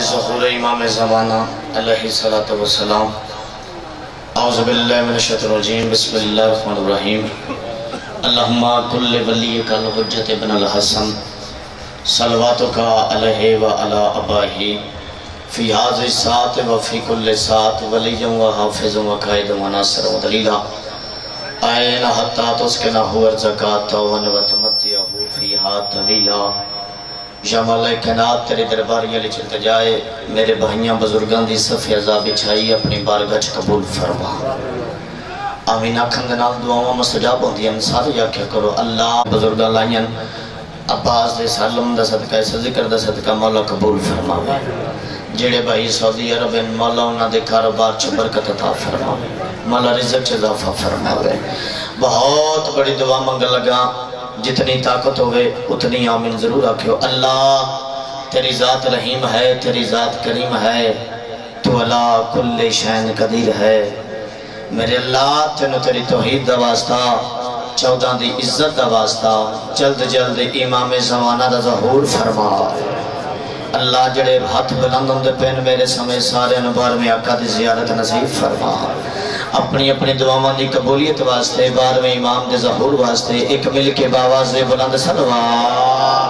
ظہور امام زمانہ علیہ السلام اعوذ باللہ من الشیطان الرجیم بسم اللہ الرحمن الرحیم اللہم کل ولیک الحجت ابن الحسن صلواتک علیہ وعلی ابائہ فی حاضر الساعت وفی کل ساعت ولیا وحافظ وقائد وناصر ودلیلہ آئین حتی تسکنہ ورزکاتہ ونوتمتیہو فیہا طویلہ یا مولا کائنات تیرے درباری علی چلتا جائے میرے بھائیاں بزرگان دی صفی عذاب بچھائی اپنی بارگاہ قبول فرما آمین آکھن دنال دعاوں مستجاب ہوندی ہیں سارے یا کیا کرو اللہ بزرگان لائن عباس دے سالم دا صدقہ اس ذکر دا صدقہ مولا قبول فرما جیڑے بھائی سعودی عرب ان مولا انہاں دے کاروبار چ برکت عطا فرما مولا رزق چ اضافہ فرما بہت بڑی دعا منگ لگا جتنی طاقت ہوئے اتنی آمین ضرور آکھو اللہ تیری ذات رحیم ہے تیری ذات کریم ہے تو اللہ کل شین قدیر ہے میرے اللہ تینو تیری توحید دا واسطہ 14 دی عزت دا واسطہ جلد جلد امام زمانہ دا ظہور فرما اللہ جڑے ہاتھ بلندوں دے پین میرے سمیں سارے نبار میں آقا دی زیارت نصیب فرما اپنی اپنی دعاواں دی قبولیت واسطے بارہویں امام دے ظہور واسطے ایک مل کے باواز بلند صلوات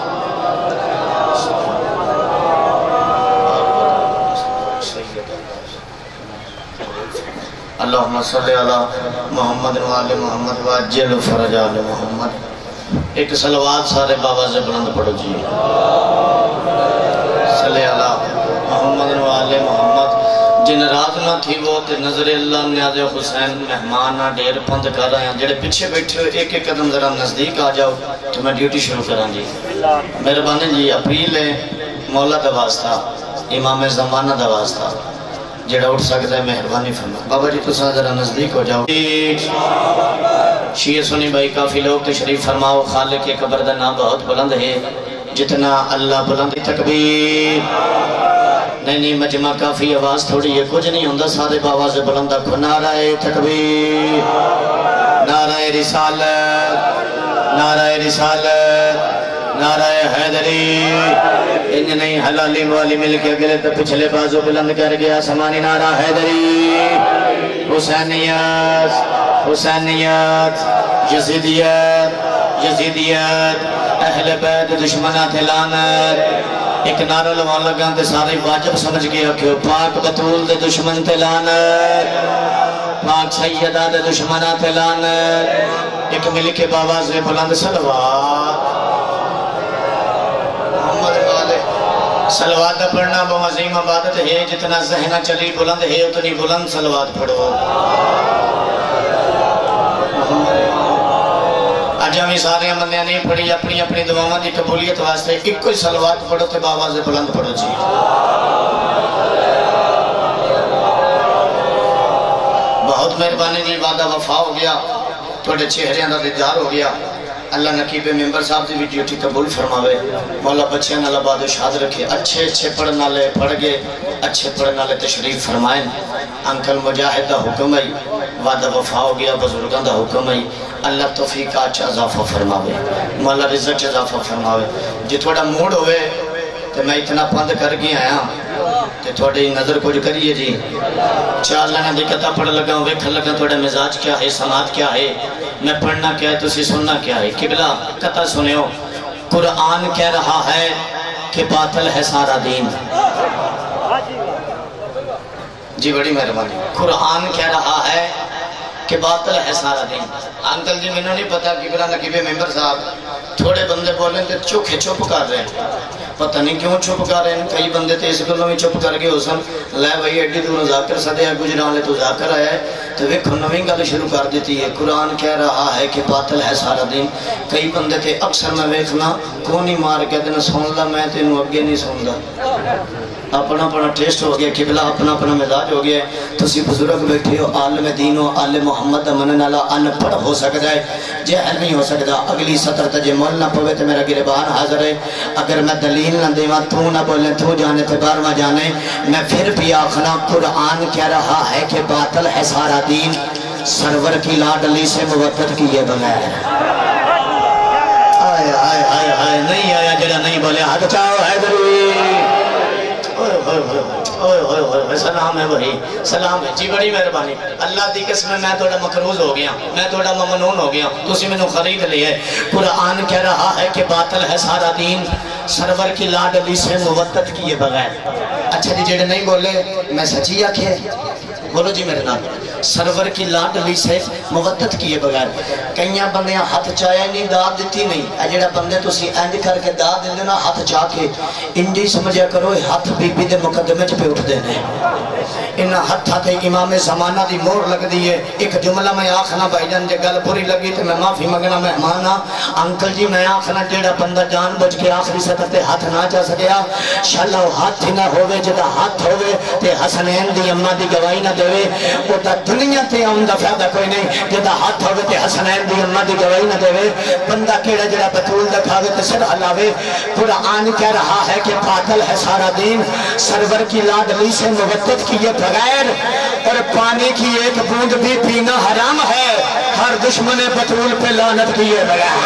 اللہم صلی علی محمد و آل محمد و عجل فرج آل محمد ایک صلوات سارے باواز بلند پڑھو جی صلی علی محمد و آل محمد جن رات نہ تھی وہ تے نظر اللہ نیاز حسین مہمان ڈیر پند کر رہے ہیں جڑے پیچھے بیٹھے ہو ایک ایک قدم ذرا نزدیک آ جاؤ تو میں ڈیوٹی شروع کروں جی مہربانی جی اپریل ہے مولا دا واسطہ امام زمانہ دا واسطہ جڑا اٹھ سکتا ہے مہربانی فرما بابا جی تو سا ذرا نزدیک ہو جاؤ شیعہ سنی بھائی کافی لوگ تشریف فرماؤ خالق کے قبر دا نام بہت بلند ہے جتنا اللہ بلند تکبیر نہیں مجمع کافی آواز تھوڑی ہے کچھ نہیں ہوندہ سارے باواز بلند کو نعرہ تکبیر نعرہ رسالت نعرہ رسالت نعرہ حیدری ان نہیں حلالی والی مل کے اگلے تو پچھلے بازو بلند کر گیا سمانی نعرہ حیدری حسینیت حسینیت یزیدیت یزیدیت اہل بیت دشمنات لعنت ایک نعرہ لوان لگان تے سارے واجب سمجھ گیا کہ پاک بطول دے دشمن تے لعنت پاک سیدہ دے دشمنات لعنت ایک مل کے باواز بلند صلوات محمد والے صلوات پڑھنا وہ عظیم عبادت ہے جتنا ذہنہ چلی بلند ہے اتنی بلند صلوات پڑھو آج ہمیں سارے بندیاں نہیں پڑھی اپنی اپنی دعاواں دی قبولیت واسطے ایک کوئی صلوات پڑھو تے باواز بلند پڑھو جی بہت مہربانی جی وعدہ وفا ہو گیا تھوڑے چہرے اندر دیدار ہو گیا اللہ نقیب ممبر صاحب دی بھی ڈیوٹی قبول فرماوے مولا بچیاں نال آباد و شاد رکھے اچھے اچھے پڑھنا لے پڑھ گئے اچھے پڑھنا لے تشریف فرمائیں انکل مجاہد دا حکم ہے وعدہ وفا ہو گیا بزرگان دا حکم ہے اللہ توفیق آچ اضافہ فرماوے مولا رزق اضافہ فرماوے جی تھوڑا موڈ ہوئے تو میں اتنا پند کر گیا آیا کہ تھوڑی نظر کچھ کریے جی چار لانا دکھتا پڑھ لگا ہوئے کھل لگا تھوڑا مزاج کیا ہے سماعت کیا ہے میں پڑھنا کیا ہے تسی سننا کیا ہے قبلہ کتا سنے ہو قرآن کہہ رہا ہے کہ باطل ہے سارا دین جی بڑی مہربانی قرآن کہہ رہا ہے کہ باطل ہے سارا دین انکل جی میں نے نہیں پتا قبلہ نقیب ممبر صاحب تھوڑے بندے بولیں تو چپ کر رہے ہیں پتہ نہیں کیوں چپ کر رہے ہیں کئی بندے تو اس گلوں میں چپ کر کے ہو سن لے بھائی ایڈی تو مذاکر سدے ہے گجران لے تو ذاکر آیا ہے تو ویکھو نویں گل شروع کر دیتی ہے قرآن کہہ رہا ہے کہ باطل ہے سارا دین کئی بندے تھے اکثر میں ویکھنا کونی مار کے دن سن لا میں تینوں اگے نہیں سندا اپنا اپنا ٹیسٹ ہو گیا قبلہ اپنا اپنا مزاج ہو گیا تسی بزرگ بیٹھے ہو عالم دین و آل محمد منن والا ان پڑھ ہو سکتا ہے جہل نہیں ہو سکتا اگلی سطر تجھے مول نہ پوے تو میرا گربان حاضر ہے اگر میں دلیل نہ دیواں تو نہ بولیں تو جانے تے بارواں جانے میں پھر بھی آخنا قرآن کہہ رہا ہے کہ باطل ہے سارا دین سرور کی لاڈلی سے موتت کیے بغیر آئے آئے آئے آئے نہیں آیا جڑا نہیں بولے ہاتھ چاہو حیدری سلام ہے وہی سلام ہے جی بڑی مہربانی اللہ دی قسم میں تھوڑا مقروض ہو گیا میں تھوڑا ممنون ہو گیا تسی میں نے خرید لیا ہے قرآن کہہ رہا ہے کہ باطل ہے سارا دین سرور کی لاڈلی سے موتت کیے بغیر اچھا جی جیڑے نہیں بولے میں سچی آکھے بولو جی میرے نام سرور کی لاڈلی سے موتت کیے بغیر کئیاں بندیاں ہاتھ چایا نہیں داد دیتی نہیں اے جڑا بندے تسی اینج کر کے داد دیں نا ہاتھ چاہ کے انجی سمجھا کرو ہاتھ بی بی دے مقدمے پہ اٹھ دینے انہا ہاتھ تے امام زمانہ دی مور لگ دیئے ایک جملہ میں آخنا بھائی جان جے گل پوری لگی تے میں معافی مگنا مہمانا انکل جی میں آخنا جیڑا بندہ جان بچ کے آخری سطح تے ہاتھ نہ جا سکیا شاللہ ہاتھ ہی نہ ہوئے جدا ہاتھ ہوئے تے حسنین دی اممہ دی گواہی نہ دے وہ تا دنیا تے آمدہ فیدہ کوئی نہیں جدا ہاتھ ہوئے تے حسنین دی اممہ دی گواہی نہ دے بندہ کیڑا جڑا بطول دکھاوے تے سر علاوے قرآن کہہ رہا ہے کہ باطل ہے سارا دین سرور کی لاڈلی سے موتت کیے بغیر اور پانی کی ایک بوند بھی پینا حرام ہے ہر دشمن بطول پہ لعنت کیے بغیر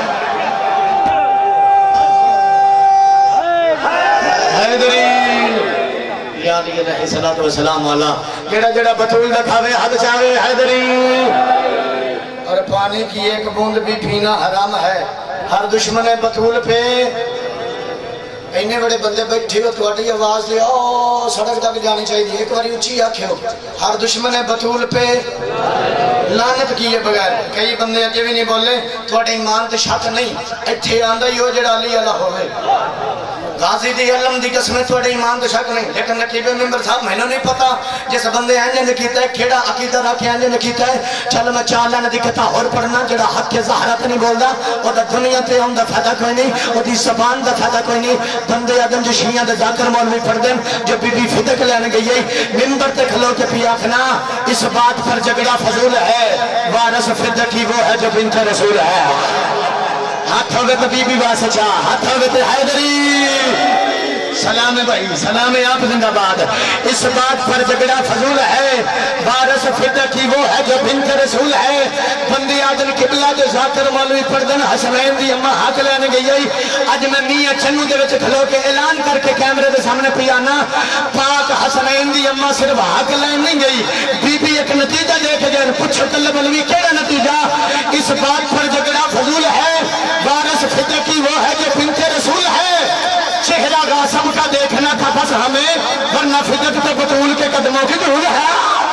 حیدری یا علیہ الصلوۃ والسلام والا جڑا جڑا بطول دکھاوے حد چاہے حیدری اور پانی کی ایک بوند بھی پینا حرام ہے ہر دشمن بطول پہ اینے بڑے بندے بیٹھے ہو تواڈی آواز لے او سڑک تک جانی چاہیے ایک باری اونچی آکھو ہر دشمن بطول پہ لعنت کیے بغیر کئی بندے اجے بھی نہیں بولے تواڈے ایمان تے شک نہیں ایتھے آندا ہی ہو جڑا علی اللہ ہوے غازی دی علم دی قسمیں تھوڑے ایمان تو شک نہیں لیکن نقیب ممبر صاحب میں نے پتا جس بندے آنجے نے کیتا ہے کھیڑا عقیدہ رکھے آنجے نے کیتا ہے چل میں چالا نے دکھتا اور پڑھنا جڑا حق کے ظاہرات نہیں بولدا وہ دا دنیا تے ہم دا فائدہ کوئی نہیں وہ دی زبان دا فائدہ کوئی نہیں بندے آدم جو شیعہ دے ذاکر مولوی پڑھ دیں جو بی بی فدق لینے گئی ممبر تے کھلو کے پی آخنا اس بات پر جگڑا فضول ہے وارث فدق ہی وہ ہے جو بنت رسول ہے ہاتھ ہوئے تو بی بی باسچا ہاتھ ہوئے تو حیدری سلام بھائی سلام آپ زندہ باد اس بات پر جگڑا فضول ہے وارث فدق ہی وہ ہے جو بنت رسول ہے بندی آدم قبلہ جو ذاکر مولوی پردن حسنین دی اممہ حق لینے گئی آج میں میاں چنو دے وچ کھلو کے اعلان کر کے کیمرے دے سامنے پیانا پاک حسنین دی اممہ صرف حق لینے نہیں گئی بی بی ایک نتیجہ دیکھ جائے پچھو طلب علمی کیڑا نتیجہ اس بات پر جگڑا فضول ہے وارث فدق ہی وہ ہے جو بنت رسول ہے چہرہ غاصب کا دیکھنا تھا بس ہمیں ورنہ فدق تو بطول کے قدموں کی دور ہے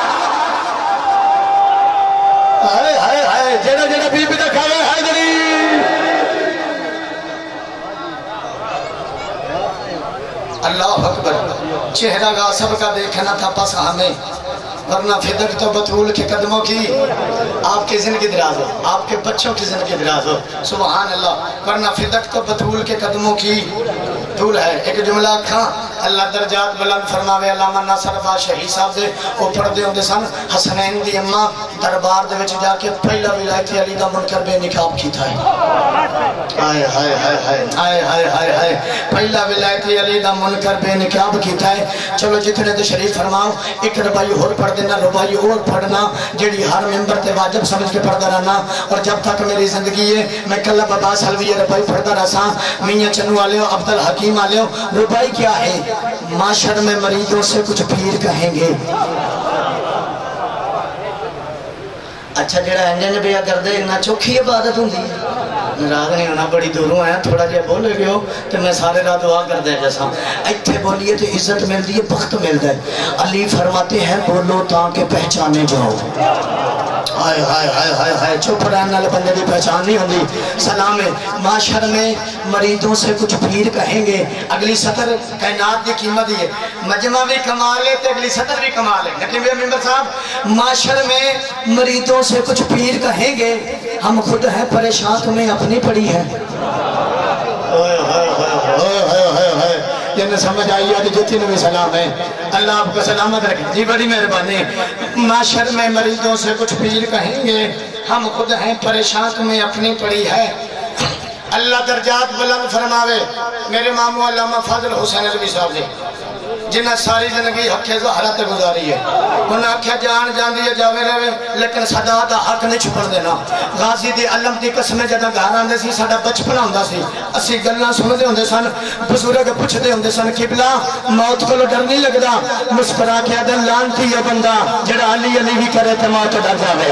ہائے ہائے ہائے جڑا جڑا بی بی دکھاوے حیدری اللہ اکبر چہرہ غاصب کا دیکھنا تھا بس ہمیں ورنہ فدق تو بطول کے قدموں کی آپ کی زندگی دراز ہو آپ کے بچوں کی زندگی دراز ہو سبحان اللہ ورنہ فدق تو بطول کے قدموں کی طول ہے ایک جملہ کھاں اللہ درجات بلند فرماوے علامہ ناصر فا شہید صاحب دے وہ پڑھ دے ہوندے سن حسنین دی اممہ دربار دے وچ جا کے پہلا ولایت علی دا منکر بے نقاب کی تھا آئے ہائے ہائے ہائے آئے ہائے ہائے ہائے پہلا ولایت علی دا منکر بے نقاب کی تھا چلو جتنے دے شریف فرماؤ ایک ربائی اور پڑھ دینا ربائی اور پڑھنا جیڑی ہر ممبر تے واجب سمجھ کے پڑھتا رہنا اور جب تک میری زندگی ہے میں کل بابا سلوی ربائی پڑھتا رہا میاں چنو والے ہو عبدالحکیم والے ہو ربائی کیا ہے معاشر میں مریضوں سے کچھ پیر کہیں گے اچھا جڑا انجن بیا کر دے نہ چوکھی عبادت ہوں دی راگ نہیں ہونا بڑی دوروں آیا تھوڑا جے بولے گئے ہو تو میں سارے رات دعا کر دے جیسا ایتھے بولیے تو عزت مل دی ہے بخت مل دے علی فرماتے ہیں بولو تاکہ پہچانے جاؤ ہائے ہائے ہائے ہائے ہائے چپ رہنے والے بندے دی پہچان نہیں ہوندی سلام ہے معاشر میں مریدوں سے کچھ پیر کہیں گے اگلی سطر کائنات دی قیمت ہے مجمع بھی کمال ہے تو اگلی سطر بھی کمال ہے نقیب ممبر صاحب معاشر میں مریدوں سے کچھ پیر کہیں گے ہم خود ہیں پریشان تمہیں اپنی پڑی ہے جنہیں سمجھ آئی ہے جتنی نبی سلام ہے اللہ آپ کو سلامت رکھیں جی بڑی مہربانی معاشر میں مریضوں سے کچھ پیر کہیں گے ہم خود ہیں پریشان تمہیں اپنی پڑی ہے اللہ درجات بلند فرماوے میرے مامو علامہ فاضل حسین عربی صاحب نے جنہیں ساری زندگی حق زہرا تے گزاری ہے انہیں آکھیا جان جان دیئے جاوے رہے لیکن صدا دا حق نہیں چھپڑ دینا غازی دی علم دی قسمیں جدہ گھر آندے سی ساڈا بچپنا ہوندا سی اسی گلاں سندے ہوندے سن بزرگ پوچھدے ہوندے سن قبلہ موت کو ڈر نہیں لگدا مسکرا کے آدھے لانتی ہے بندہ جڑا علی علی بھی کرے تے موت ڈر جاوے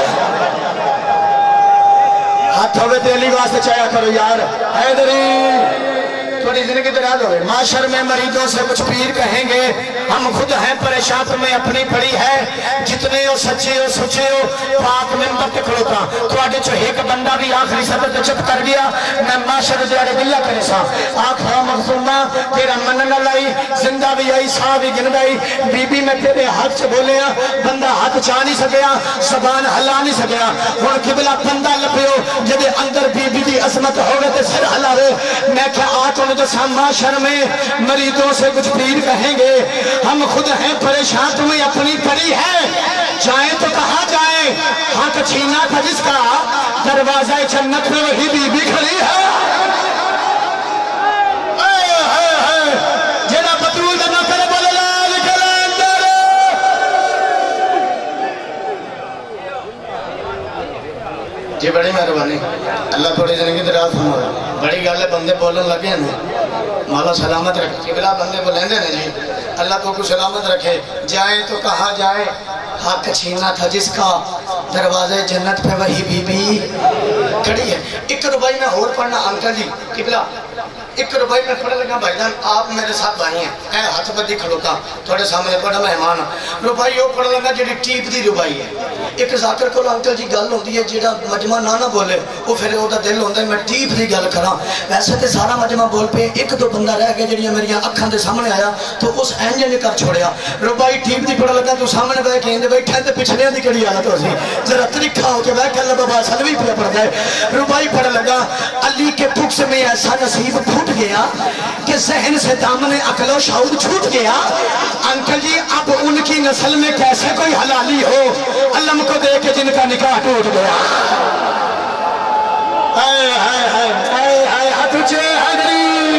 ہاتھ ہوئے تے علی واسطے چاہیا کرو یار حیدری تھوڑی زندگی دراز ہوئے معاشر میں مریضوں سے کچھ پیر کہیں گے ہم خود ہیں پریشان تمہیں اپنی پڑی ہے جتنے ہو سچے ہو سچے ہو پاک ممبر تے کھڑوتا تو آگے جو ایک بندہ بھی آخری صدر تے چپ کر گیا میں معاشر دیارے دیا کرے سا آخرا مغزومہ تیرا منن لائی زندہ بھی آئی سا بھی گن گئی بی بی میں تیرے ہاتھ سے بولے بندہ ہاتھ چاہ نہیں سکیا زبان ہلا نہیں سکیا اور قبلہ بندہ لپیو جدے اندر بی بی دی عظمت ہوگے تے سر ہلا رہے میں کیا آتوں جو معاشر میں مریضوں سے کچھ پیر کہیں گے ہم خود ہیں پریشان تمہیں اپنی پڑی ہے جائیں تو کہاں جائیں حق چھینا تھا جس کا دروازہ جنت میں وہی بی بی کھڑی ہے جینا پترول دنا کرے بولے لال کلندر جی بڑی مہربانی اللہ تھوڑی زندگی دراز فرمائے بڑی گالے بندے بولن لگے ہیں مولا سلامت رکھے قبلہ بندے بولیں دے جی اللہ کو سلامت رکھے جائیں تو کہاں جائے حق چھینا تھا جس کا دروازے جنت پہ وہی بی بی کھڑی ہے ایک روبائی میں اور پڑھنا انکل جی قبلہ ایک روبائی میں پڑھ لگا بھائی جان آپ میرے ساتھ بھائی ہیں اے ہاتھ بدی کھڑوتا تھوڑے سامنے پڑھا مہمان روبائی وہ پڑھ لگا جڑی ٹیپ دی روبائی ہے ایک ذاکر کو انکل جی گل ہوتی ہے جڑا مجمع نہ بولے وہ پھر وہ دل ہوتا ہے میں ٹیپ دی گل کراں ویسے تے سارا مجمع بول پہ ایک دو بندہ رہ گیا جڑیاں میری اکھاں دے سامنے آیا تو اس اینجے نے کر چھوڑیا روبائی ٹیپ دی پڑھ لگا تو سامنے بیٹھ کے اندے بیٹھے تے پچھلے دی کڑی حالت ہو سی ذرا طریقہ ہو کے بیٹھ کے اللہ بابا سلوی پہ پڑھ گئے روبائی پڑھ لگا علی کے بکس میں ایسا نصیب پھوٹ گیا کہ ذہن سے دامن عقل و شعور چھوٹ گیا انکل جی اب ان کی نسل میں کیسے کوئی حلالی ہو علم کو دے کے جن کا نکاح ٹوٹ گیا ہائے ہائے ہائے ہائے ہائے ہاتھ اچھے حیدری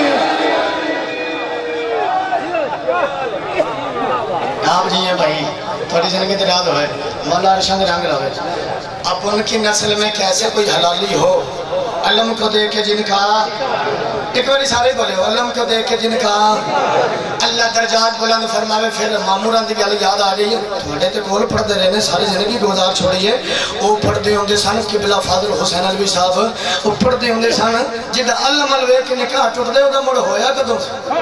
آپ جی ہیں بھائی تھوڑی زندگی دراز ہوئے مولا عرشان رنگ رہے اب ان کی نسل میں کیسے کوئی حلالی ہو علم کو دے کے جن کا ایک باری سارے بولے ہو علم کو دے کے جن کا اللہ درجات بلند فرماوے پھر ماموران دی گل یاد آ گئی ہے تھوڑے تے کول پڑھ دے رہنے ساری زندگی گزار چھوڑی ہے وہ پڑھ دے ہوں دے سن قبلہ فاضل حسین عربی صاحب وہ پڑھ دے ہوں دے سن جدہ علم الوے کے نکاح ٹوٹ دے ہوگا مڑ ہویا کدوں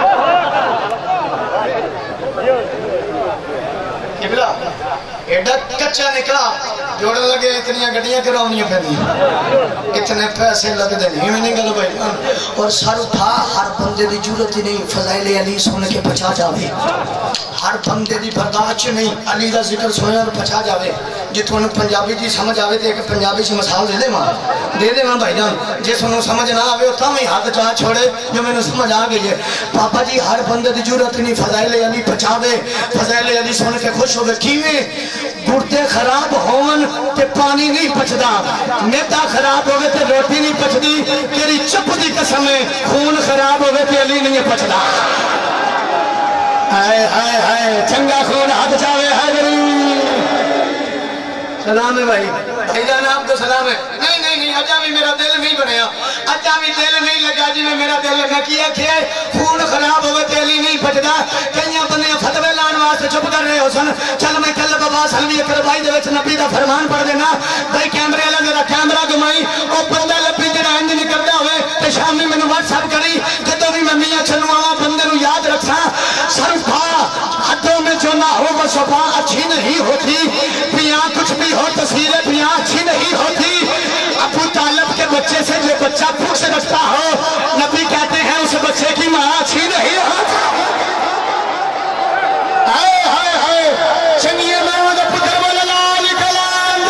قبلہ ایڈا کچھا نکاح جوڑ لگے اتنی گڑیاں کراؤنیاں پہنی اتنے پیسے لگ دے نہیں میں نہیں گلو بھائی اور سر اٹھا ہر بندے دی جورت ہی نہیں فضائل علی سن کے پچا جاوے ہر بندے دی برداشت نہیں علی دا ذکر سوئے اور پچا جاوے جتوں پنجابی جی سمجھ آوے تو ایک پنجابی سے مثال دے دے ماں بھائی جان جس انہوں سمجھ نہ آوے تو ہمیں ہاتھ چاہ چھوڑے جو میں نے سمجھ آ گئی ہے پاپا جی ہر بندے دی جورت نہیں فضائل علی پچاوے فضائل علی سن کے خوش ہوئے کیویں گردے خراب ہون تے پانی نہیں پچدا میدا خراب ہوئے تے روٹی نہیں پچدی تیری چپ دی قسم ہے خون خراب ہوئے تے علی نہیں پچدا ہائے ہائے ہائے چنگا خون ہاتھ چاہے حیدری سلام ہے بھائی بھائی جان آپ کو سلام ہے نہیں اجا بھی میرا دل نہیں بنیا اجا بھی دل نہیں لگا جی میں میرا دل نہ کیا کیا خون خراب ہوئے تے علی نہیں پچدا کئیاں بندے فتوے لان واسطے چپ کر رہے ہو سن چل میں کل بابا سلوی اکر بھائی دے وچ نبی دا فرمان پڑھ دینا بھائی کیمرے والا میرا کیمرہ گھمائی او بندہ لپی جڑا انج نہیں کردا ہوئے تے شامی مینوں واٹس ایپ کری جدوں بھی میں میاں چلوں آواں بندے نوں یاد رکھاں صرفا حدوں میں جو نہ ہو وہ صفا اچھی نہیں ہوتی پیاں کچھ بھی ہو تصویریں پیاں اچھی نہیں ہوتی ابو طالب کے بچے سے جو بچہ بھوک سے رکھتا ہو نبی کہتے ہیں اس بچے کی ماں اچھی نہیں ہوتی ہائے ہائے ہائے چنگیے میں دا پتر بولا لال کلام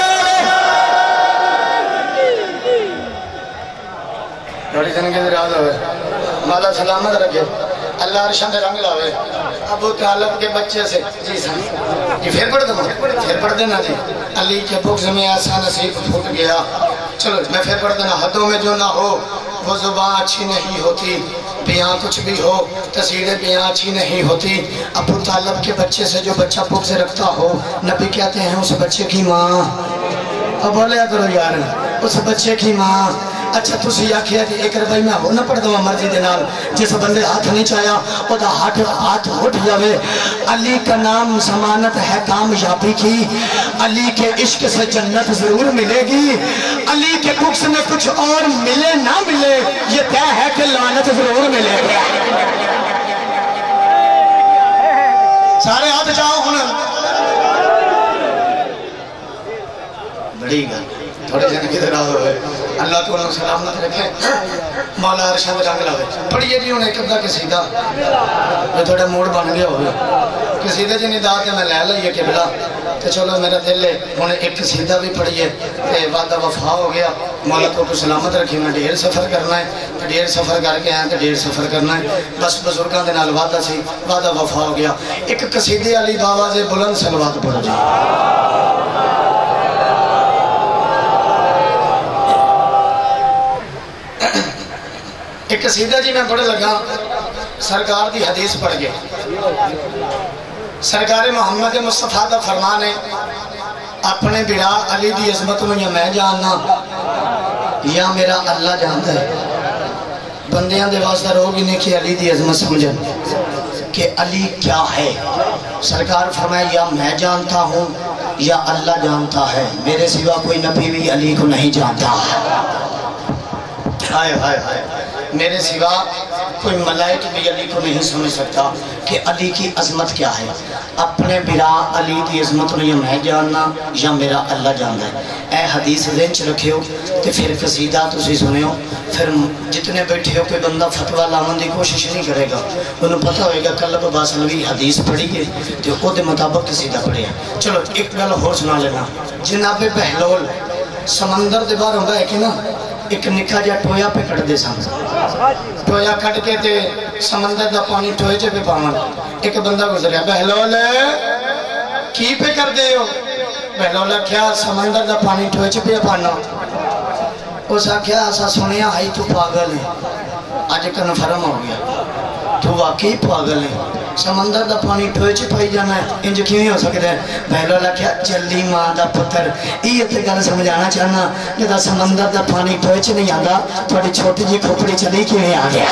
بڑی زندگی دراز ہوئے مولا سلامت رکھے اللہ عرشان دے رنگ لاوے ابو طالب کے بچے سے جی سن یہ پھر پڑھ دینا جی علی کے بغض میں ایسا نصیب پھوٹ گیا چلو میں پھر پڑھ دینا حدوں میں جو نہ ہو وہ زبان اچھی نہیں ہوتی بیاں کچھ بھی ہو، تصویریں بیاں اچھی نہیں ہوتی۔ ابو طالب کے بچے سے جو بچہ بغض رکھتا ہو، نبی کہتے ہیں اس بچے کی ماں، اب بولے کرو یار، اس بچے کی ماں۔ اچھا تسی آکھیا کہ ایک روی میں ہو نہ پڑھ دوں مرضی دے نال، جس بندے ہاتھ نہیں چاہیا او دا ہاتھ اٹھ جاوے۔ علی کا نام ضمانت ہے کامیابی کی، علی کے عشق سے جنت ضرور ملے گی، علی کے بغض میں کچھ اور ملے نہ ملے یہ طے ہے کہ لعنت ضرور ملے گا۔ سارے ہاتھ جاؤ ہن، بڑی گل تھوڑے جن کی طرح ہوئے، اللہ تو انہوں سلامت رکھے، مولا ارشد رنگ لاوے۔ پڑھئے جی انہیں کبھا قصیدہ جو تھوڑا موڑ بن گیا ہوئے، قصیدہ جنہیں دا کے میں لے لئیے قبلہ، تو چلو میرا دل ہے انہیں ایک قصیدہ بھی پڑھئے، وعدہ وفا ہو گیا، مولا تو سلامت رکھے۔ میں ڈھیر سفر کرنا ہے، ڈھیر سفر کر کے آئیں تو ڈھیر سفر کرنا ہے، بس بزرگاں دے نال وعدہ سی، وعدہ وفا ہو گیا۔ ایک قصیدے علی باواز بلند سلوات پڑھو جی۔ ایک قصیدہ جی میں پڑھے لگا، سرکار دی حدیث پڑھ گئے، سرکار محمد مصطفیٰ دا فرمان ہے، اپنے بڑا علی دی عظمت میں یا میں جاننا یا میرا اللہ جانتا ہے۔ بندیاں دے واسطہ روگ انہیں کہ علی دی عظمت سمجھن کہ علی کیا ہے۔ سرکار فرمائے یا میں جانتا ہوں یا اللہ جانتا ہے، میرے سوا کوئی نبی بھی علی کو نہیں جانتا۔ ہائے ہائے ہائے، میرے سوا کوئی ملائک بھی علی کو نہیں سمجھ سکتا کہ علی کی عظمت کیا ہے۔ اپنے برا علی کی عظمت نے یا میں جاننا یا میرا اللہ جاننا ہے۔ اے حدیث ذہن چ رکھیو تے پھر قصیدہ تسی سنیو، پھر جتنے بیٹھے ہو کوئی بندہ فتویٰ لاون دی کوشش نہیں کرے گا، انہوں پتہ ہوئے گا قلب باسلوی حدیث پڑھی گے تے خود مطابق قصیدہ پڑھے۔ چلو ایک گل اور سنا لینا، جناب بہلول سمندر دے باہر ہوندا ہے کہ نا، ایک نکھا جا ٹویا پہ کٹ دے سامنے، ٹویا کٹ کے تے سمندر دا پانی ٹوئے چے پہ پاون۔ ایک بندہ گزریا، بہلول کی پہ کر دے ہو؟ بہلول کیا سمندر دا پانی ٹوئے چے پہ پانا؟ اس کیا ایسا سنیا آئی تو پاگل ہے، آج کنفرم ہو گیا تو واقعی پاگل ہے، سمندر دا پانی ٹوئے چے پائی جانا ہے، انج کیوں ہی ہو سکتا ہے؟ بہلولا کیا چلی ماں دا پتر، یہ تے گل سمجھانا چاہنا جدا سمندر دا پانی ٹوئے چے نہیں آندا، تھوڑی چھوٹی جی کھوپڑی چلی کیوں ہی آ گیا؟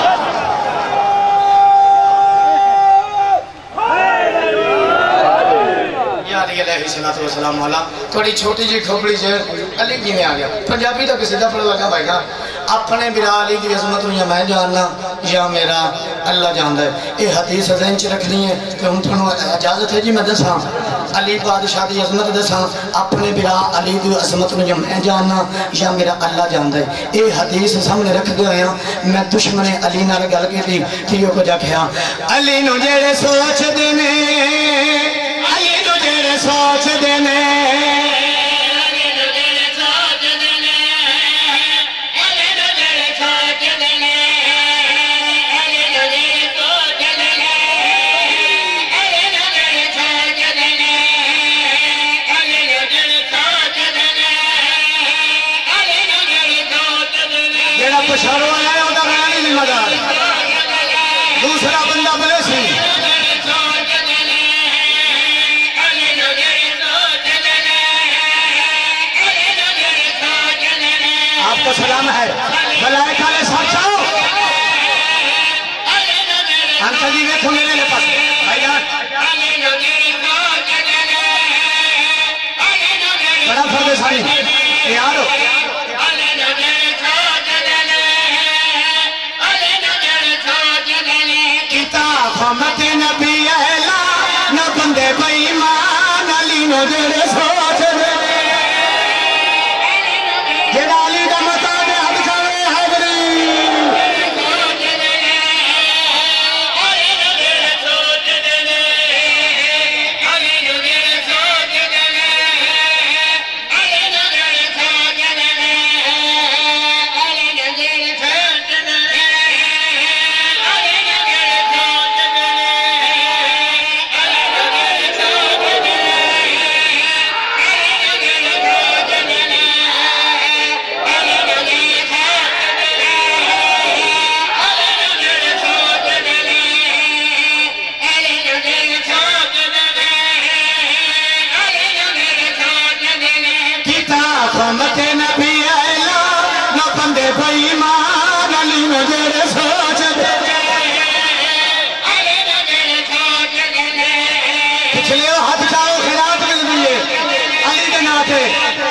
یا علی علیہ السلام والا تھوڑی چھوٹی جی کھوپڑی سے علی کیوں ہی آ گیا؟ پنجابی دا قصیدہ پڑھ لگا بھائی نا، اپنے برا علی دی عظمت یا میں جاننا یا میرا اللہ جاندا ہے۔ یہ حدیث ذہن چ رکھنی ہے کہ ہن تھانوں اجازت ہے جی میں دساں علی بادشاہ دی عظمت دساں، اپنے برا علی دی عظمت یا میں جاننا یا میرا اللہ جاندا ہے۔ یہ حدیث سامنے رکھ دے ہویا میں دشمن علی نال گل کیتی کہ کو جا کہیا علی نو جڑے سوچ دے نے، علی نو جڑے سوچ دے نے، پچھاڑو آیا ہوتا رہا نہیں ذمہ دار، دوسرا بندہ بلے سی آپ کو سلام ہے، بلائے کالے ساتھ چاہو انکل جی ویکھو میرے لے پاس بھائی جان، بڑا فرد ساری یاد ہو مت نبی اہلا نہ بندے بےمان، علی نو جڑے سوچ دے جڑا علی دا مطاب حد کھاوے حضری، मते नबी आला न बंदे बेईमान अली नु जेड़े सोचदे पिछले हाथ चाओ खैरात मिलदी है अली दे नाम ते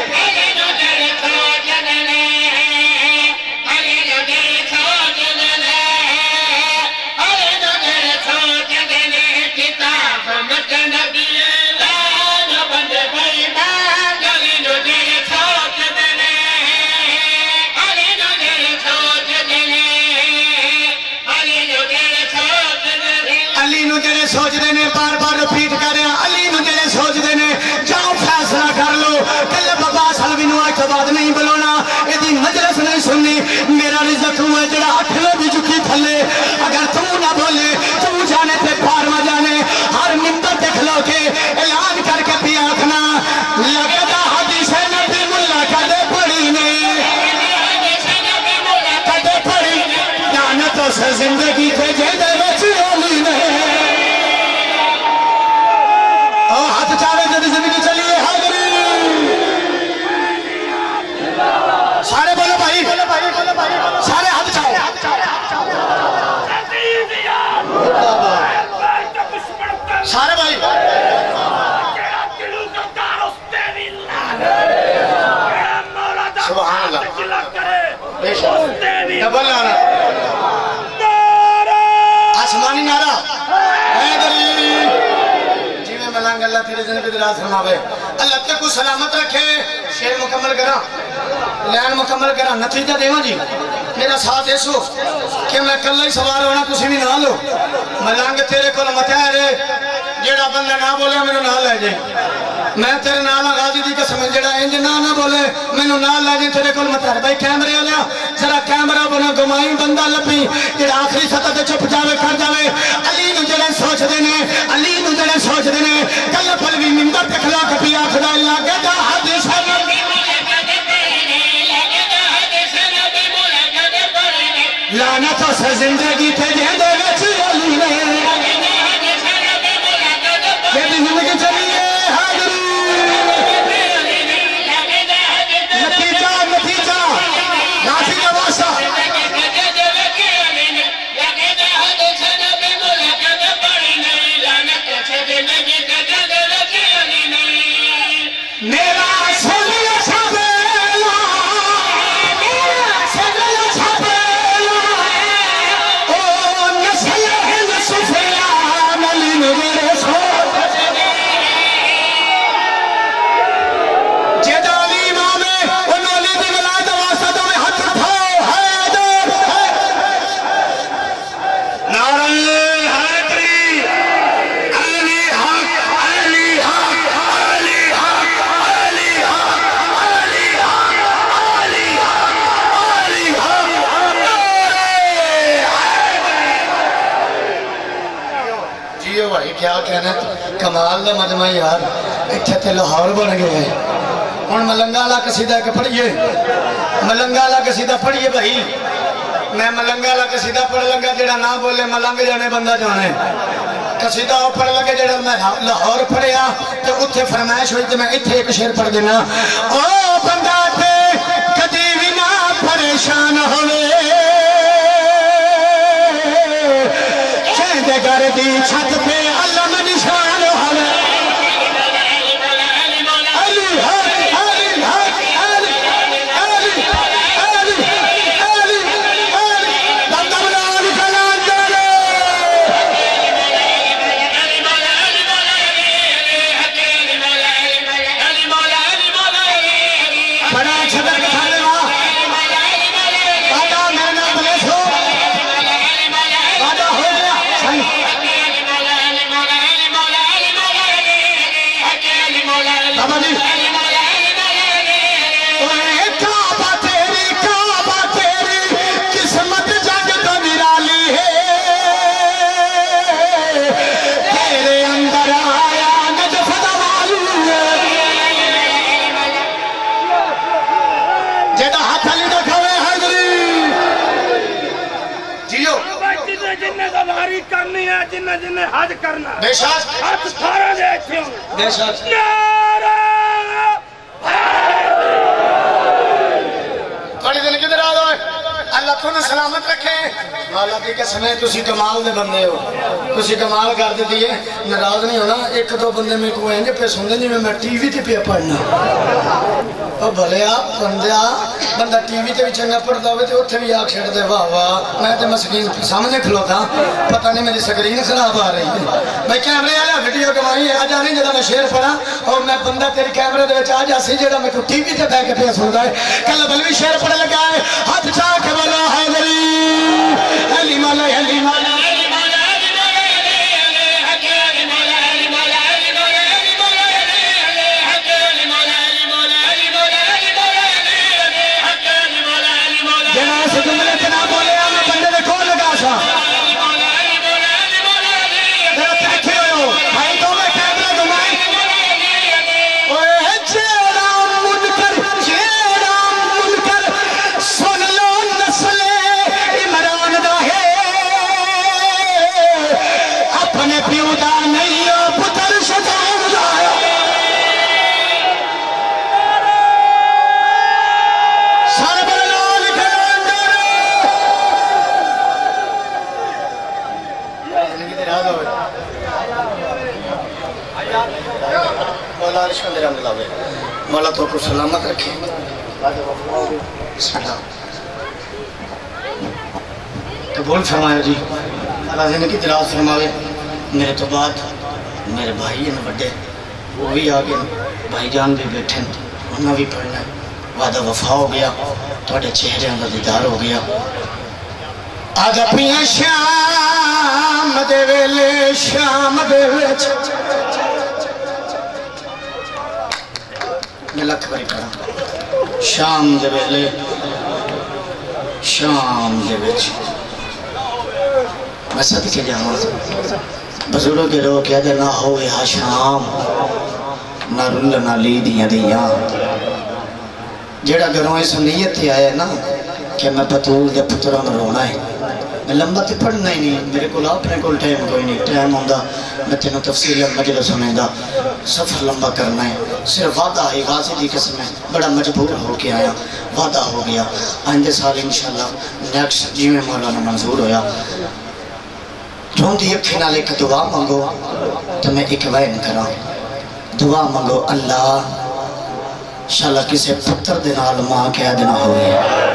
सोचते ने बार बार रिपीट कर रहे हैं अली नु जेड़े सोचते ने जाओ फैसला कर लो कल बाबा सलवी नु आज तो बाद नहीं बुलाना एदी मजलिस नहीं सुननी मेरा रिज़्क़ हुआ जेड़ा 8 बजे झुकी थले अगर तू ना बोले तू जाने ते पार में जाने हर मिंबर ते खलो के ऐलान करके भी आखना लगदा हदीस नबी मुल्ला कदे पढ़ी नहीं कदे पढ़ी लानत से जिंदगी थे जेदे विच ओली नहीं हाथ चावे जब जिंदगी चलिए हाजरी सारे बोलो भाई सारे हाथ चाओ सारे भाई सुभान अल्लाह डबल नारा आसमानी नारा मलंग अल्लाह तेरे जिंदगी दराज फरमावे अल्लाह ते को सलामत रखे शेर मुकम्मल करा लैन मुकम्मल करा नतीजा देवा जी मेरा साथ ऐसो कि मैं कल ही सवार होना तुसी भी ना लो मलंग तेरे को मता है जेड़ा बंदा ना बोले मेनू ना ले जाए मैं तेरे नाल गाजी दी कसम जेड़ा इंज ना बोले मेनू ना ले जाए तेरे को मता है भाई कैमरे वाला जरा कैमरा बना घुमाई बंदा लपी जेड़ा आखिरी सतह ते चुप जावे कर जावे अली नु जेड़े सोचदे ने अली नु जेड़े सोचदे ने कल पल भी मिंबर ते खला के पिया खुदा लागे दा हदीस लानत से जिंदगी थे जेदे विच अली ने जेदी जिंदगी चलिए हाजरी नतीजा नतीजा नाफी का वास्ता मेरा सोनिया छाबेला सोनिया छाबेला ओ नस्ल है सुफिया अली नु जेड़े सोचदे जेदा अली इमाम है ओ अली दी वलायत वास्ते तो हाथ उठाओ हैदर नारा हैदरी अली हक अली हक अली हक अली हक अली हक अली हक अली हक जियो भाई क्या कहना कमाल दा मजमा यार इत्थे ते लाहौर बन गए हुण मलंगा वाला कसीदा के पढ़िए मलंगा वाला कसीदा पढ़िए भाई मैं मलंगा वाला कसीदा पढ़ लगा जेड़ा ना बोले मलंग जाने बंदा जाने कसीदा वो पढ़ लगे जेड़ा मैं लाहौर पढ़िया तो उत्थे फरमाइश हुई तो मैं इत्थे एक शेर पढ़ देना ओ बंदा ते कदी भी ना परेशान होवे कहते घर दी छत पे अल्लाह में निशान होवे अली हक अली हक अली अली अली अली अली बंदा बना निकला जाने बड़ा छदर के थाने वा बादा मेरे नाम प्लेस हो बादा हो गया सही बाबा जी ओए काबा तेरी किस्मत जग तो निराली है तेरे अंदर आया नजफ दवालू जेदा हाथ अली दा खावे हाजरी जियो जिन्ने सवारी करनी है जिन्ने हज करना बेशक हज सारा दे बेशक नारा اللہ تھوڑا سلامت رکھے مولا دی قسم ہے تسی کمال دے بندے ہو تسی کمال کر دیتی ہے ناراض نہیں ہونا ایک دو بندے میں کوئی ہیں پہ سن دیں جی میں ٹی وی تے پہ پڑھنا اور بھلے آپ بندہ ٹی وی تے بھی چنگا پڑھتا ہوئے تو اتھے بھی آگ چھڑ دے واہ واہ میں تے مسکین سامنے کھلوتا پتہ نہیں میری سکرین خراب آ رہی ہے میں کیمرے والا ویڈیو کمائی ہے آج آنی جدہ میں شیر پڑھا اور میں بندہ تیری کیمرے دے آج آسی جڑا میں کو ٹی وی تے بے کے پہ سن رہا ہے کل بلوی شیر پڑھ لگا ہے ہاتھ چاہ کے بلا حیدری علی مولا علی مولا مولا تو کو سلامت رکھے سلام قبول فرمایا جی اللہ زندگی دراز فرماوے میرے تو بعد میرے بھائی ہیں بڑے وہ بھی آگے بھائی جان بھی بیٹھے انہوں بھی پڑھنا وعدہ وفا ہو گیا توڑے چہرے اندر دیدار ہو گیا آج اپنی شام دے ویلے شام دے ویچ میں لکھ بری پڑھا شام دے ویلے شام دے ویچ میں صدقے جاؤں بزرگوں کے رو کیا دے نہ ہوئے ہا شام نہ رل نہ لی دیاں دیاں جیڑا گھروں اس نیت تھی آیا نا کہ میں پتول دے پتران رونا ہے میں لمبا تے پڑھنا ہی نہیں میرے کو اپنے کو ٹائم کوئی نہیں ٹائم ہوندہ میں تینوں تفصیل مجلس ہونے دا سفر لمبا کرنا ہے صرف وعدہ ہے غازی دی قسم ہے بڑا مجبور ہو کے آیا وعدہ ہو گیا آئندے سال انشاءاللہ نیکسٹ جی میں مولانا منظور ہویا روندی اکھی نالے کا دعا مانگو تو میں ایک وین کرا دعا مانگو اللہ انشاءاللہ کسے پتر دنال ماں کیا دنا ہوئے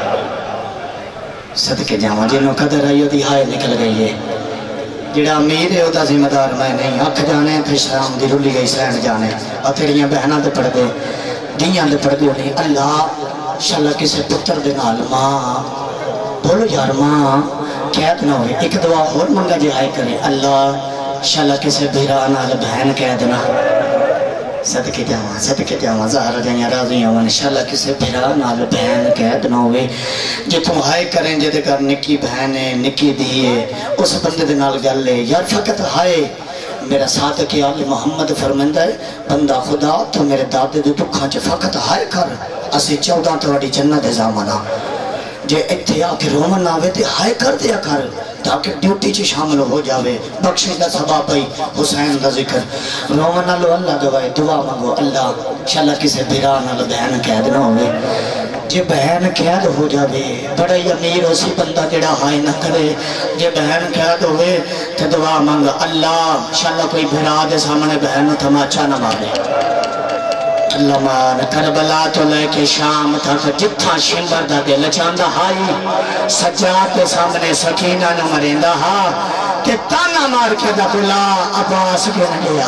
صدقے جاما جنہوں قدر آئیو دی ہائے نکل گئی ہے جڑا امیر ہے ہوتا ذمہ دار میں نہیں اکھ جانے پھر شام دی رلی گئی سین جانے اور تیریاں بہناں دے پڑھ دے دیاں دے پڑھ دے نہیں اللہ انشاءاللہ کسے پتر دنال ماں بولو یار ماں قید نہ ہوئے ایک دعا اور منگا جہائی کرے اللہ انشاءاللہ کسے بھیرانال بہن قید نہ صدقے جاواں ظاہر جائیں راضی ہوں انشاءاللہ کسے بھیرانال بہن قید نہ ہوئے جو تم ہائے کریں جے کر نکی بہن ہے نکی دیئے اس بندے دے نال گل لے یار فقط ہائے میرا صادق آل محمد فرمندہ ہے بندہ خدا تو میرے دادے دے دکھاں چے فقط ہائے کر اسی 14 توڑی جنت زامنہ جے اتھے آکے رومن آوے تے ہائے کر دیا کر تاکہ ڈیوٹی چے شامل ہو جاوے بخشے دا سباب پئی حسین دا ذکر رومن آلو اللہ دوائے دعا مانگو اللہ انشاءاللہ کسے بھیران آلو بہن قید نہ ہوئے جے بہن قید ہو جاوے بڑا ہی امیر اسی بندہ جڑا ہائے نہ کرے جے بہن قید ہوئے تے دعا مانگو اللہ انشاءاللہ کوئی بھیرا دے سامنے بہن تماچا نہ مارے اللہ مان کربلا تو لے کے شام تک جتھا شمبر دا دل چاندہ ہائی سجاد کے سامنے سکینہ نہ مریندہ ہا کہ تانا مار کے دا بلا عباس کے نگیا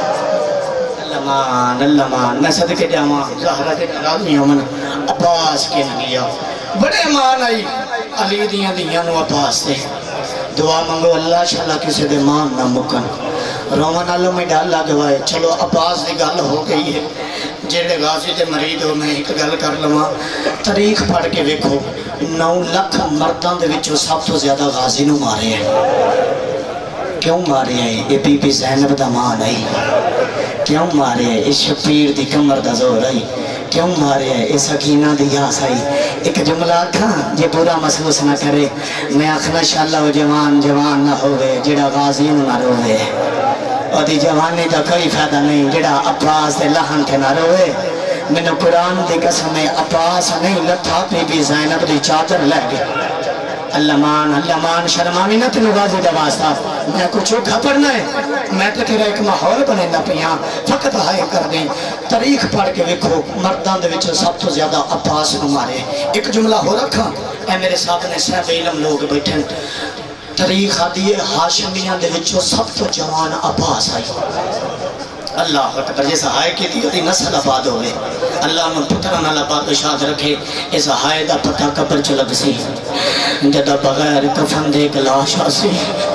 اللہ مان میں صدقے جاواں ظاہرہ کے راضی ہوں من عباس کے نگیا بڑے مان آئی علی دیاں نو عباس سے دعا مانگو اللہ انشاءاللہ کسی دے مان نہ مکن رومن آلو میں ڈالا دوائے چلو عباس دی گل ہو گئی ہے جیڑے غازی تے مرید ہو میں ایک گل کر لواں تاریخ پڑھ کے ویکھو 9 لاکھ مردان دے وچوں سب تو زیادہ غازی نو مارے ہیں کیوں مارے ہیں یہ بی بی زینب دا مان آئی کیوں مارے ہیں اس شبیر دی کمر دا زور آئی کیوں مارے ہیں اس سکینہ دی یاس آئی ایک جملہ آکھاں جے پورا محسوس نہ کرے میں آخنا انشاءاللہ وہ جوان نہ ہوئے جیڑا غازی نہ روئے اور دی جوانی دا کوئی فائدہ نہیں جڑا عباس دے لہن کے نہ روئے میں نے قرآن دی قسم عباس نہیں لتھا پی بھی زینب دی چادر لے گئے اللہ مان شرماوی نہ تینوں غازی دا واسطہ میں کچھ چوکھا پڑھنا ہے میں تے تیرا ایک ماحول بننا پیاں فقط ہائے کر دیں تاریخ پڑھ کے ویکھو مردان دے وچوں سب تو زیادہ عباس نو مارے ایک جملہ ہو رکھا اے میرے سامنے صاحب علم لوگ بیٹھے تاریخ آدھی ہے ہاشمیاں دے وچوں سب تو جوان عباس آئی اللہ اکبر جیسا ہائے کی تھی نسل آباد ہوئے اللہ من پتران اللہ پاک شاد رکھے اس ہائے دا پتہ قبر چلگ سی جدہ بغیر کفن دے گلاش آسی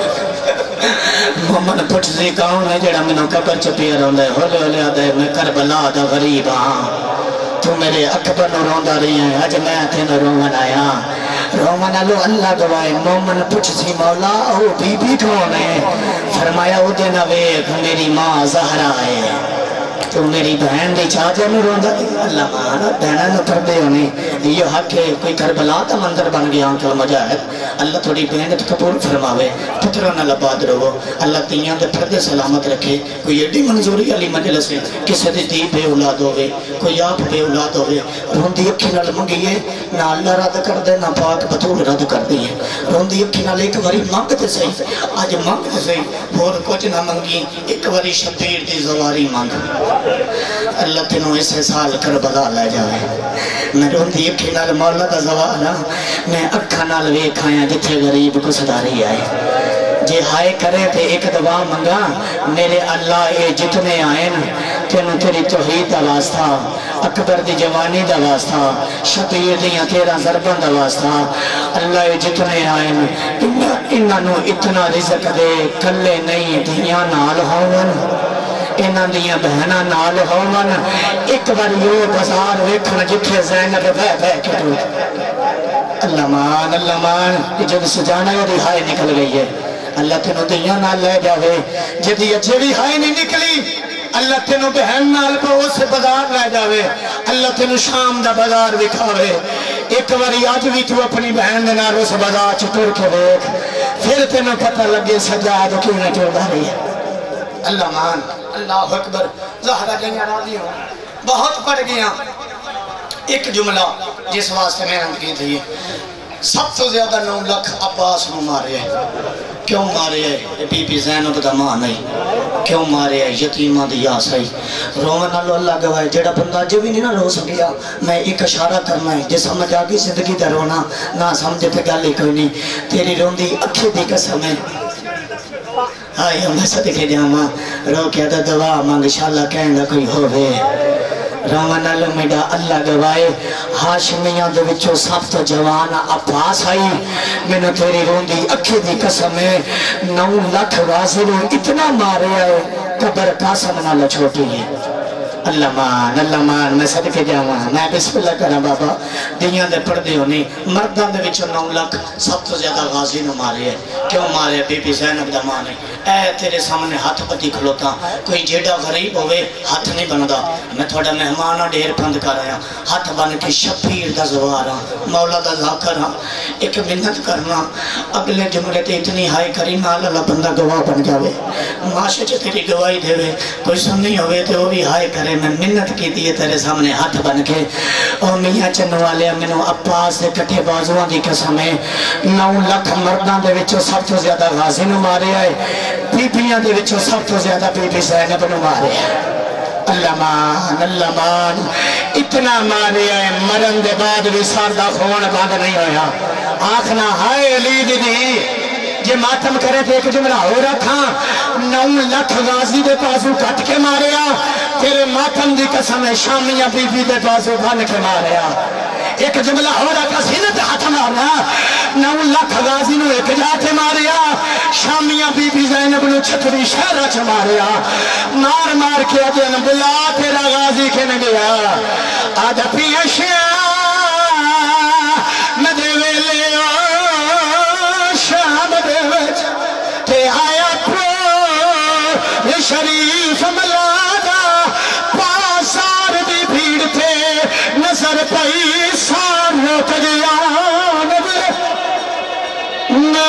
محمد پچھ سی کون ہے جڑا منو قبر چپیا روندے ہولے ہولے آدھے میں کربلا دا غریب ہاں تو میرے اکبر نو روندہ رہی ہیں اج میں تھے نو رومن آیا رومن آلو اللہ گوائے مومن پچھ سی مولا او بی بی کون ہے فرمایا او دے نویک میری ماں زہرہ ہے تو میری بہن دی چاچے میں روندہ دی اللہ مانا بہنہ نہ پردے ہونے یہ حق ہے کوئی کربلا تا مندر بن گیا انکل مجاہد اللہ تھوڑی بہنت قبول فرماوے پترہ نہ لباد رہو اللہ تیاں دے پردے سلامت رکھے کوئی ایڈی منظوری علی مجلس ہے کسی دی دی بے اولاد ہوئے کوئی آپ بے اولاد ہوئے روندی اکھی نال منگیے نہ اللہ رد کر دے نہ پاک بطول رد کر دیئے روندی اکھی نال ایک وری مانگتے صحیح آج مانگتے صحیح اور کچھ نہ منگی ایک وری شبیر دی زواری مانگ اللہ تینوں اسے سال کربلا لے جائے میں روندی اکھی نال مولا دا زوالا میں اکھا نال ویکھایا جتھے غریب کو صداری آئے جے ہائے کرے تے ایک دعا منگا میرے اللہ اے جتنے آئین تینوں تیری توحید دا واسطہ اکبر دی جوانی دا واسطہ شبیر دیاں تیرا ضربان دا واسطہ اللہ اے جتنے آئین انہوں اتنا رزق دے کلے نہیں دیاں نال ہون انہاں دیاں بہناں نال ہون ایک بار یہ بازار ویکھن جتھے زینب بہ بہ کے ٹوٹ اللہ مان یہ جب سجانا ہے رہائی نکل گئی ہے اللہ تینوں دیاں نال لے جاوے جدی اجھے بھی ہائی نہیں نکلی اللہ تینوں بہن نال پہو سے بازار لے جاوے اللہ تینوں شام دا بازار دکھاوے ایک باری آج بھی تو اپنی بہن دے نال اس بازار چٹور کے دیکھ پھر تینوں پتہ لگے سجاد کیوں نہ ٹوڑ رہی ہے اللہ مان اللہ اکبر زہرہ جنیا راضی ہوں بہت پڑھ گیا ایک جملہ جس واسطے میں ہم کی تھی سب تو زیادہ 9 لاکھ عباس نو مارے ہیں کیوں مارے ہیں بی بی زینب دا ماں نہیں کیوں مارے ہیں یتیمہ دیا سائی رومن اللہ گوائے جڑا بندہ جو بھی نہیں نہ رو سکیا میں ایک اشارہ کرنا ہے جس سمجھ آگی زندگی دا رونا نہ سمجھے پہ گالی کوئی نہیں تیری روندی اکھی دی قسم ہے آئی ہمیں صدقے جاما رو کیا دا دعا مانگ انشاءاللہ کہیں گا کوئی ہوئے رومن میڈا اللہ گوائے ہاشمیاں دے وچوں سب تو جوان عباس آئی میں نے تیری روندی اکھی دی قسم ہے 9 لاکھ غازی نو اتنا مارے آئے قبر قاسم نہ چھوٹی ہے اللہ مان میں صدقے جاواں میں بسم اللہ کرا بابا دیاں دے پردے ہونے مردان دے وچوں 9 لاکھ سب تو زیادہ غازی نو مارے ہیں کیوں مارے بی بی زینب دا ماں نے اے تیرے سامنے ہاتھ پتی کھلوتا کوئی جیڑا غریب ہوئے ہاتھ نہیں بندا میں تھوڑا مہمانہ ڈھیر پند کر رہا ہاتھ بن کے شبیر دا زوارا مولا دا ذاکرہ ایک منت کرنا اگلے جملے تے اتنی ہائی کری نال اللہ بندہ گواہ بن جاوے معاشرے چ تیری گواہی دے کوئی سننی ہوئے تے وہ بھی ہائی کرے میں منت کی دیئے تیرے سامنے ہاتھ بن کے او میاں چنو والے منو عباس دے کٹھے بازوان دی قسم ہے 9 لاکھ مردان دے وچوں سب تو زیادہ غازی نو مارے آئے بی بیاں دے وچوں سب تو زیادہ بی بی زینب نو مارے اللہ مان اتنا مارے آئے مرن دے بعد بھی ساردہ خون باندھ نہیں ہویا آخنا ہائے علی دی جے ماتم کرے تھے ایک جملہ ہو رہا تھا 9 لاکھ غازی دے پاسو کٹ کے ماریا تیرے ماتم دی قسم ہے شامیہ بی بی دے پاسو بھن کے ماریا ایک جملہ ہو رہا تھا سینت ہاتھ مارنا 9 لاکھ غازی نو ایک جاتے ماریا شامیہ بی بی زینب نو چھتری شہرہ چھ ماریا مار مار کے آدھے بلا تیرا غازی کے نگیا آدھا پیشیا میں دے ویلے شام دے وچ تے آیا پرو شریف ملادا پاسار دی بھیڑ تھے نظر پئی سار روک گیا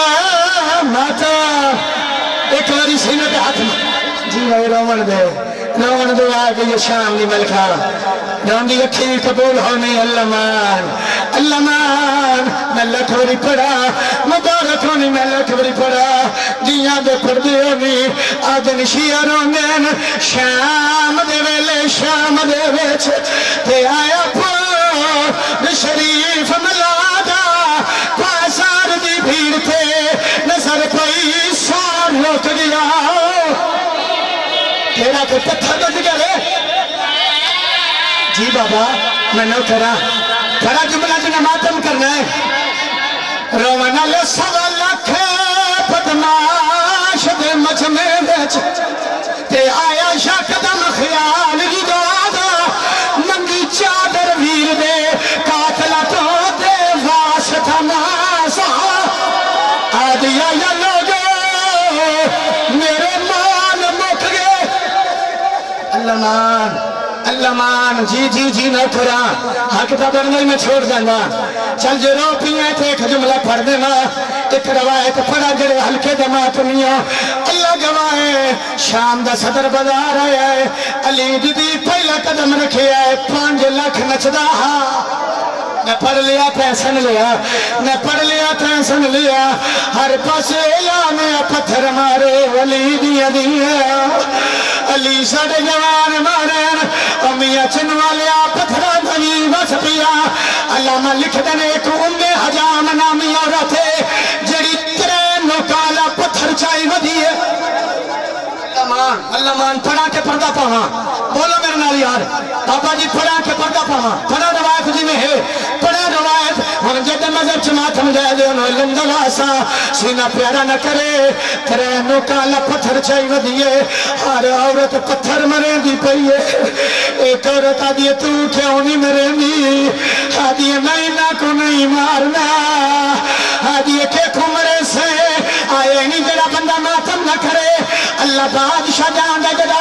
ماتا ایک باری سینے پہ ہاتھ جی بھائی رومن دے روان دعا کہ یہ شام دی ملکہ روان دی اکھی قبول ہونے اللہ مان میں لکھوری پڑھا مبارک ہونی میں لکھوری پڑھا دیاں دے پردے ہونی آدن شیعہ روندین شام دے ویچ تے آیا پور شریف ملادا پاسار دی بھیڑ تے نظر پئی سار روک گیا تیرا کوئی پتھر بند گئے جی بابا میں نو کرا بڑا جملہ جنہ ماتم کرنا ہے روانہ لے سوا لکھے بدماش دے مجمع بیچ تے آیا شاہ قدم خیال ردادا منگی چادر ویر دے قاتلہ تو دے واسطہ ناسا آدیا یا لوگے میرے مال مک گئے اللہ مان جی نہ کھرا حق دا برنگل میں چھوڑ دینا چل جو رو پیئے تھے ایک جملہ پڑھ دینا ایک روایت پڑھا جڑے ہلکے دمات نہیں اللہ گواہے شام دا صدر بازار آیا ہے علی بی بی پہلا قدم رکھے آئے 5 لاکھ نچدا نہ پڑھ لیا پیسن لیا نہ پڑھ لیا پیسن لیا ہر پاس اعلان پتھر مارے ولی دیا دیا علی ساڑے جوان مارین امیہ چنوالیا پتھرہ دنی بس پیا علامہ لکھ دنے ایک حجام نامی عورت ہے جڑی ترینو کالا پتھر چاہی ودی ہے اللہ مان پڑھا کے پردہ پاہاں بولو میرے نال یار بابا جی پڑھا کے پردہ پاہاں پڑھا روایت جی میں ہے پڑھا روایت ہم جد مذہب چمات ہم جائے دے انہوں لندل آسا سینہ پیارا نہ کرے ترینو کالا پتھر چاہی ودیے ہر عورت پتھر مرے دی پئیے ایک عورت آدھیے تو کیوں نہیں مرے دی آدھیے میں نہ کو نہیں مارنا آدھیے کہ کمرے سے آئے نہیں جڑا بندہ ماتم نہ کرے اللہ بادشاہ جان دے